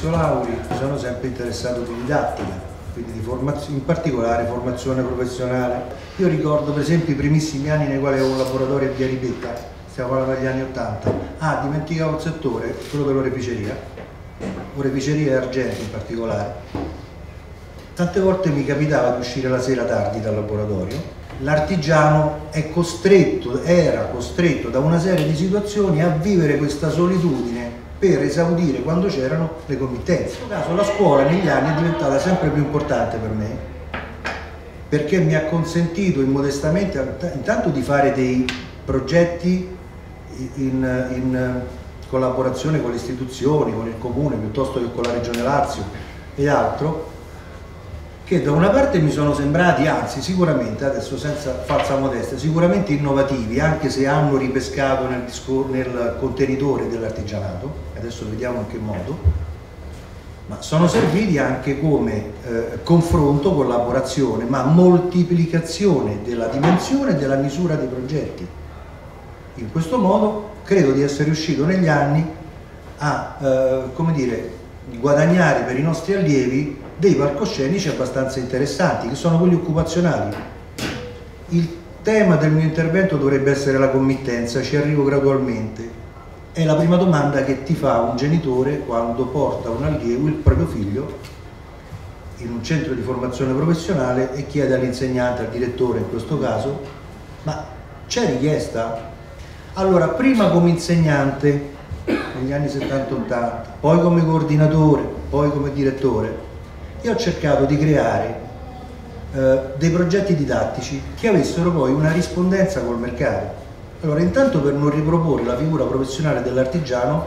Maurizio Lauri, mi sono sempre interessato di didattica, quindi in particolare formazione professionale. Io ricordo per esempio i primissimi anni nei quali avevo un laboratorio a Via Ripetta, stiamo parlando degli anni '80. Dimenticavo il settore, quello dell'oreficeria, oreficeria e argenti in particolare. Tante volte mi capitava di uscire la sera tardi dal laboratorio. L'artigiano era costretto da una serie di situazioni a vivere questa solitudine per esaudire quando c'erano le committenze. In questo caso la scuola negli anni è diventata sempre più importante per me, perché mi ha consentito immodestamente intanto di fare dei progetti in collaborazione con le istituzioni, con il comune, piuttosto che con la Regione Lazio e altro, che da una parte mi sono sembrati, anzi sicuramente, adesso senza falsa modestia, sicuramente innovativi, anche se hanno ripescato nel contenitore dell'artigianato, adesso vediamo in che modo, ma sono serviti anche come confronto, collaborazione, ma moltiplicazione della dimensione e della misura dei progetti. In questo modo credo di essere riuscito negli anni a come dire, guadagnare per i nostri allievi dei palcoscenici abbastanza interessanti, che sono quelli occupazionali. Il tema del mio intervento dovrebbe essere la committenza, ci arrivo gradualmente. È la prima domanda che ti fa un genitore quando porta un allievo, il proprio figlio, in un centro di formazione professionale e chiede all'insegnante, al direttore in questo caso, ma c'è richiesta? Allora, prima come insegnante, negli anni 70-80, poi come coordinatore, poi come direttore, io ho cercato di creare dei progetti didattici che avessero poi una rispondenza col mercato. Allora, intanto per non riproporre la figura professionale dell'artigiano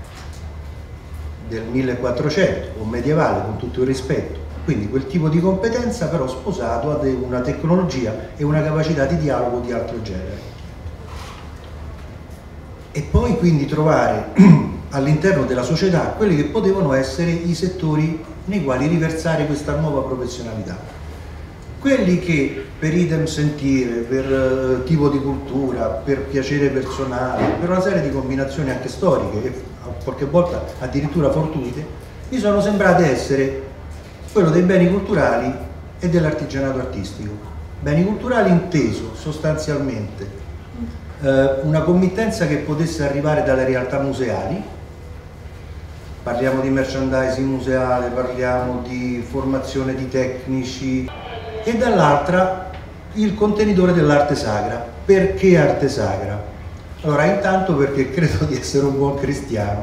del 1400 o medievale, con tutto il rispetto, quindi quel tipo di competenza però sposato a una tecnologia e una capacità di dialogo di altro genere. E poi quindi trovare all'interno della società quelli che potevano essere i settori nei quali riversare questa nuova professionalità. Quelli che per idem sentire, per tipo di cultura, per piacere personale, per una serie di combinazioni anche storiche e qualche volta addirittura fortuite, mi sono sembrate essere quello dei beni culturali e dell'artigianato artistico. Beni culturali inteso sostanzialmente una committenza che potesse arrivare dalle realtà museali, parliamo di merchandising museale, parliamo di formazione di tecnici, e dall'altra il contenitore dell'arte sacra. Perché arte sacra? Allora, intanto perché credo di essere un buon cristiano,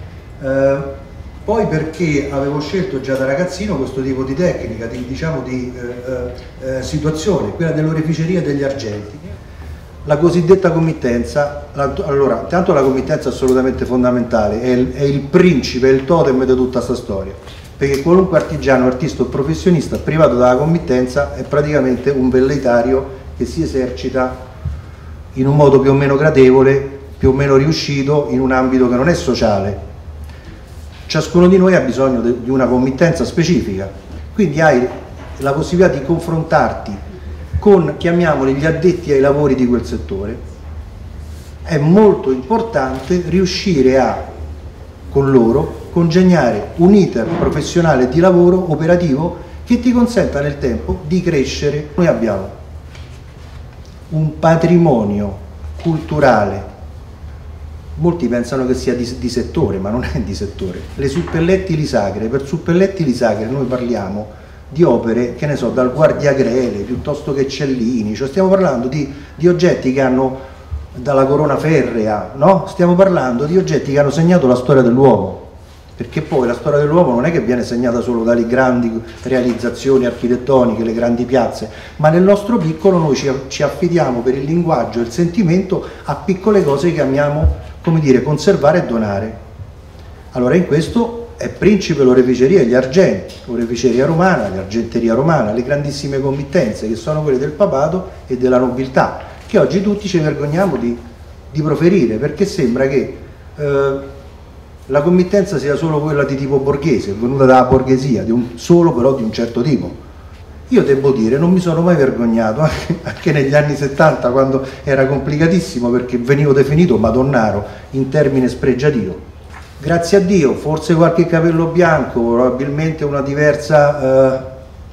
poi perché avevo scelto già da ragazzino questo tipo di tecnica, di situazione, quella dell'oreficeria degli argenti. La cosiddetta committenza, allora, intanto la committenza è assolutamente fondamentale, è il principe, è il totem di tutta questa storia, perché qualunque artigiano, artista o professionista privato dalla committenza è praticamente un velleitario che si esercita in un modo più o meno gradevole, più o meno riuscito, in un ambito che non è sociale. Ciascuno di noi ha bisogno di una committenza specifica, quindi hai la possibilità di confrontarti con, chiamiamoli, gli addetti ai lavori di quel settore. È molto importante riuscire a, con loro, congegnare un iter professionale di lavoro operativo che ti consenta nel tempo di crescere. Noi abbiamo un patrimonio culturale, molti pensano che sia di settore, ma non è di settore. Le suppellettili sacre, per suppellettili sacre noi parliamo di opere, che ne so, dal Guardiagrele piuttosto che Cellini, cioè stiamo parlando di oggetti che hanno, dalla corona ferrea, no? Stiamo parlando di oggetti che hanno segnato la storia dell'uomo, perché poi la storia dell'uomo non è che viene segnata solo dalle grandi realizzazioni architettoniche, le grandi piazze, ma nel nostro piccolo noi ci affidiamo per il linguaggio e il sentimento a piccole cose che amiamo, come dire, conservare e donare. Allora, in questo è principe l'oreficeria e gli argenti, l'oreficeria romana, l'argenteria romana, le grandissime committenze che sono quelle del papato e della nobiltà, che oggi tutti ci vergogniamo di proferire, perché sembra che la committenza sia solo quella di tipo borghese, venuta dalla borghesia, solo però di un certo tipo. Io devo dire, non mi sono mai vergognato, anche negli anni 70, quando era complicatissimo, perché venivo definito madonnaro in termine spregiativo. Grazie a Dio, forse qualche capello bianco, probabilmente una diversa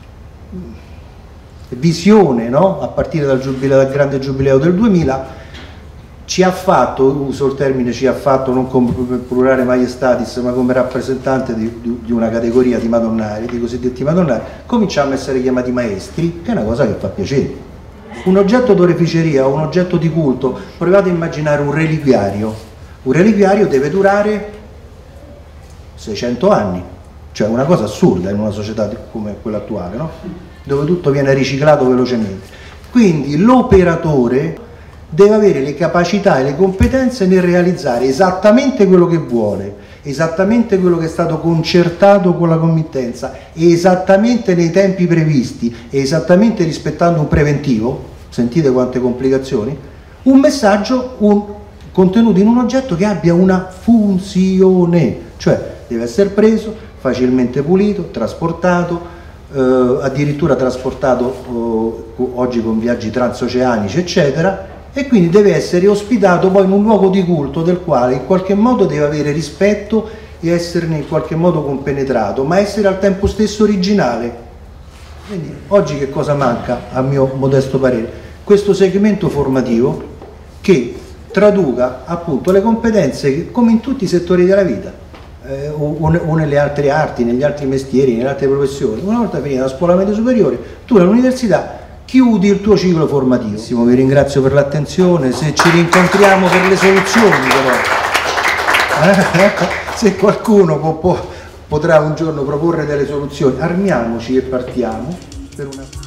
visione, no? A partire dal grande giubileo del 2000, ci ha fatto, uso il termine ci ha fatto non come plurale maiestatis, ma come rappresentante di una categoria di madonnari, di cosiddetti madonnari, cominciamo a essere chiamati maestri, che è una cosa che fa piacere. Un oggetto d'oreficeria o un oggetto di culto, provate a immaginare un reliquiario. Un reliquiario deve durare 600 anni, cioè una cosa assurda in una società come quella attuale, no? Dove tutto viene riciclato velocemente. Quindi l'operatore deve avere le capacità e le competenze nel realizzare esattamente quello che vuole, esattamente quello che è stato concertato con la committenza, e esattamente nei tempi previsti, e esattamente rispettando un preventivo, sentite quante complicazioni, un messaggio, contenuto in un oggetto che abbia una funzione, cioè deve essere preso, facilmente pulito, trasportato, addirittura trasportato oggi con viaggi transoceanici eccetera, e quindi deve essere ospitato poi in un luogo di culto del quale in qualche modo deve avere rispetto e esserne in qualche modo compenetrato, ma essere al tempo stesso originale. Quindi oggi che cosa manca, a mio modesto parere? Questo segmento formativo che traduca appunto le competenze che, come in tutti i settori della vita, o nelle altre arti, negli altri mestieri, nelle altre professioni, una volta finita la scuola media superiore, tu all'università chiudi il tuo ciclo formativo. Vi ringrazio per l'attenzione, se ci rincontriamo per le soluzioni però, se qualcuno potrà un giorno proporre delle soluzioni, armiamoci e partiamo per una...